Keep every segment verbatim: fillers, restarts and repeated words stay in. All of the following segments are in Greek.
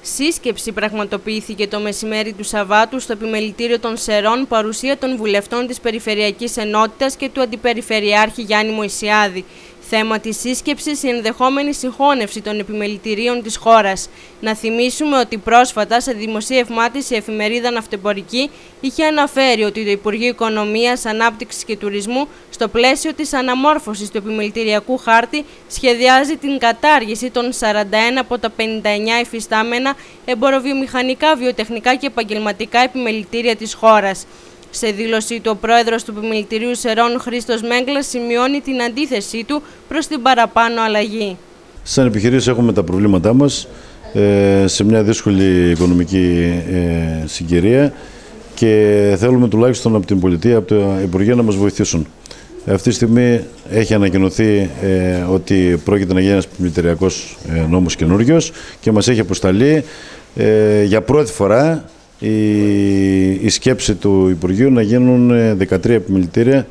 Σύσκεψη πραγματοποιήθηκε το μεσημέρι του Σαββάτου στο επιμελητήριο των Σερών, παρουσία των βουλευτών της Περιφερειακής Ενότητας και του Αντιπεριφερειάρχη Γιάννη Μωυσιάδη. Θέμα της σύσκεψης η ενδεχόμενη συγχώνευση των επιμελητηρίων της χώρας. Να θυμίσουμε ότι πρόσφατα σε δημοσίευμά της η εφημερίδα Ναυτεμπορική είχε αναφέρει ότι το Υπουργείο Οικονομίας, Ανάπτυξης και Τουρισμού στο πλαίσιο της αναμόρφωσης του επιμελητηριακού χάρτη σχεδιάζει την κατάργηση των σαράντα ένα από τα πενήντα εννέα υφιστάμενα εμποροβιομηχανικά, βιοτεχνικά και επαγγελματικά επιμελητήρια της χώρας. Σε δήλωσή του, ο πρόεδρος του Επιμελητηρίου Σερών, Χρήστος Μέγκλας, σημειώνει την αντίθεσή του προς την παραπάνω αλλαγή. Σαν επιχειρήσεις έχουμε τα προβλήματά μας ε, σε μια δύσκολη οικονομική ε, συγκυρία και θέλουμε τουλάχιστον από την πολιτεία, από το Υπουργείο να μας βοηθήσουν. Αυτή τη στιγμή έχει ανακοινωθεί ε, ότι πρόκειται να γίνει ένας επιμελητηριακός ε, νόμος καινούριος και μας έχει αποσταλεί ε, για πρώτη φορά Η, η σκέψη του Υπουργείου να γίνουν δεκατρία επιμελητήρια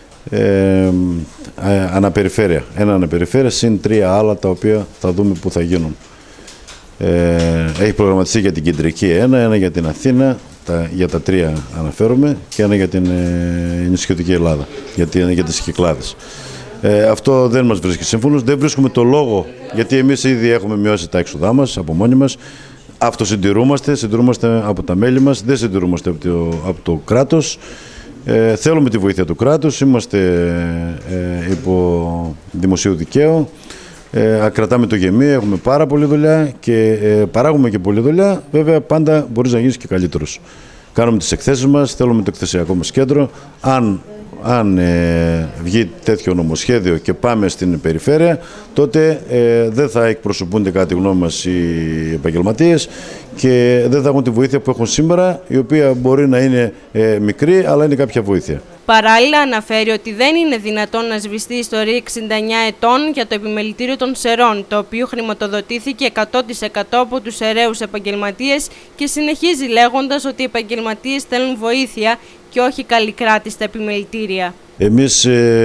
ε, αναπεριφέρεια. Ένα αναπεριφέρεια συν τρία άλλα τα οποία θα δούμε που θα γίνουν. Ε, έχει προγραμματιστεί για την Κεντρική ένα, ένα για την Αθήνα, τα, για τα τρία αναφέρομαι και ένα για την ε, νησιωτική Ελλάδα, για, την, για τις Κυκλάδες. Ε, αυτό δεν μας βρίσκει σύμφωνος, δεν βρίσκουμε το λόγο, γιατί εμείς ήδη έχουμε μειώσει τα έξοδά μας από μόνοι μας. Αυτοσυντηρούμαστε, συντηρούμαστε από τα μέλη μας, δεν συντηρούμαστε από το, από το κράτος. Ε, θέλουμε τη βοήθεια του κράτους, είμαστε ε, υπό δημοσίου δικαίου, ε, κρατάμε το γεμί, έχουμε πάρα πολλή δουλειά και ε, παράγουμε και πολλή δουλειά. Βέβαια πάντα μπορείς να γίνεις και καλύτερος. Κάνουμε τις εκθέσεις μας, θέλουμε το εκθεσιακό μας κέντρο. Αν Αν ε, βγει τέτοιο νομοσχέδιο και πάμε στην περιφέρεια, τότε ε, δεν θα εκπροσωπούνται κατά τη γνώμη μας οι επαγγελματίες και δεν θα έχουν τη βοήθεια που έχουν σήμερα, η οποία μπορεί να είναι ε, μικρή, αλλά είναι κάποια βοήθεια. Παράλληλα, αναφέρει ότι δεν είναι δυνατόν να σβηστεί η ιστορία εξήντα εννέα ετών για το επιμελητήριο των Σερών, το οποίο χρηματοδοτήθηκε εκατό τοις εκατό από τους σεραίους επαγγελματίες και συνεχίζει λέγοντας ότι οι επαγγελματίες θέλουν βοήθεια και όχι καλή κράτη στα επιμελητήρια. Εμείς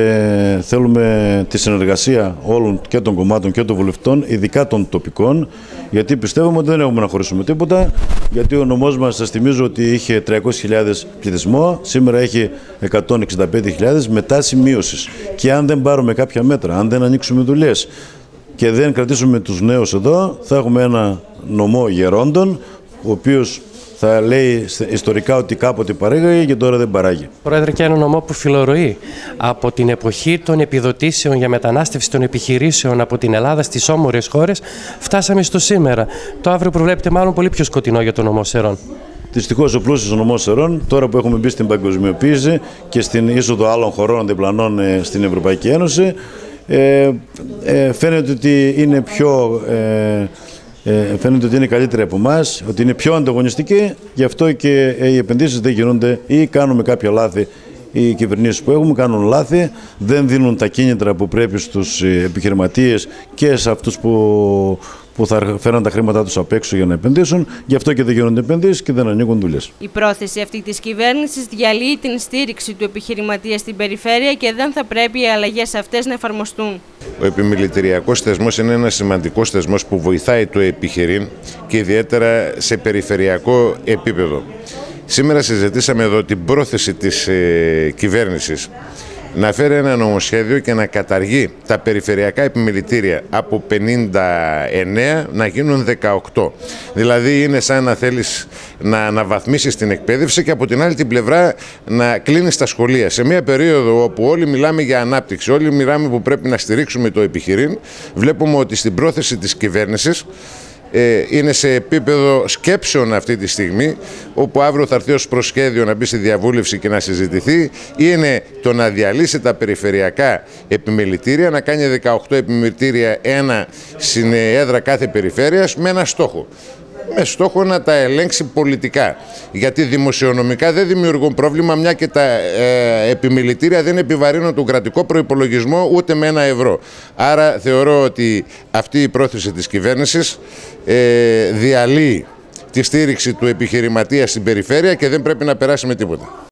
ε, θέλουμε τη συνεργασία όλων και των κομμάτων και των βουλευτών, ειδικά των τοπικών, γιατί πιστεύουμε ότι δεν έχουμε να χωρίσουμε τίποτα, γιατί ο νομός μας, σας θυμίζω ότι είχε τριακόσιες χιλιάδες πληθυσμό, σήμερα έχει εκατόν εξήντα πέντε χιλιάδες με τάση μείωσης. Και αν δεν πάρουμε κάποια μέτρα, αν δεν ανοίξουμε δουλειές και δεν κρατήσουμε τους νέους εδώ, θα έχουμε ένα νομό γερόντων, ο οποίος θα λέει ιστορικά ότι κάποτε παρήγαγε και τώρα δεν παράγει. Πρόεδρε, και ένα νομό που φιλορροεί από την εποχή των επιδοτήσεων για μετανάστευση των επιχειρήσεων από την Ελλάδα στις όμορες χώρες, φτάσαμε στο σήμερα. Το αύριο προβλέπεται μάλλον πολύ πιο σκοτεινό για τον νομό Σερών. Δυστυχώς ο πλούσιος νομός Σερών, τώρα που έχουμε μπει στην παγκοσμιοποίηση και στην είσοδο άλλων χωρών διπλανών στην Ευρωπαϊκή Ένωση, ε, ε, φαίνεται ότι είναι πιο... Ε, Ε, φαίνεται ότι είναι καλύτερη από εμάς, ότι είναι πιο ανταγωνιστική, γι' αυτό και οι επενδύσεις δεν γίνονται ή κάνουμε κάποια λάθη. Οι κυβερνήσεις που έχουμε κάνουν λάθη, δεν δίνουν τα κίνητρα που πρέπει στους επιχειρηματίες και σε αυτούς που, που θα φέραν τα χρήματά τους απ' έξω για να επενδύσουν, γι' αυτό και δεν γίνονται επενδύσεις και δεν ανοίγουν δουλειές. Η πρόθεση αυτή της κυβέρνησης διαλύει την στήριξη του επιχειρηματία στην περιφέρεια και δεν θα πρέπει οι αλλαγές αυτές να εφαρμοστούν. Ο επιμελητηριακός θεσμός είναι ένας σημαντικός θεσμός που βοηθάει το επιχειρήν και ιδιαίτερα σε περιφερειακό επίπεδο. Σήμερα συζητήσαμε εδώ την πρόθεση της ε, κυβέρνησης να φέρει ένα νομοσχέδιο και να καταργεί τα περιφερειακά επιμελητήρια από πενήντα εννέα να γίνουν δεκαοκτώ. Δηλαδή είναι σαν να θέλεις να αναβαθμίσεις την εκπαίδευση και από την άλλη την πλευρά να κλείνεις τα σχολεία. Σε μια περίοδο όπου όλοι μιλάμε για ανάπτυξη, όλοι μιλάμε που πρέπει να στηρίξουμε το επιχειρήν, βλέπουμε ότι στην πρόθεση της κυβέρνησης είναι σε επίπεδο σκέψεων αυτή τη στιγμή, όπου αύριο θα έρθει ως προσχέδιο να μπει στη διαβούλευση και να συζητηθεί, είναι το να διαλύσει τα περιφερειακά επιμελητήρια, να κάνει δεκαοκτώ επιμελητήρια, ένα στην έδρα κάθε περιφέρειας, με ένα στόχο. Με στόχο να τα ελέγξει πολιτικά. Γιατί δημοσιονομικά δεν δημιουργούν πρόβλημα, μια και τα ε, επιμελητήρια δεν επιβαρύνουν τον κρατικό προϋπολογισμό ούτε με ένα ευρώ. Άρα θεωρώ ότι αυτή η πρόθεση της κυβέρνησης ε, διαλύει τη στήριξη του επιχειρηματία στην περιφέρεια και δεν πρέπει να περάσει με τίποτα.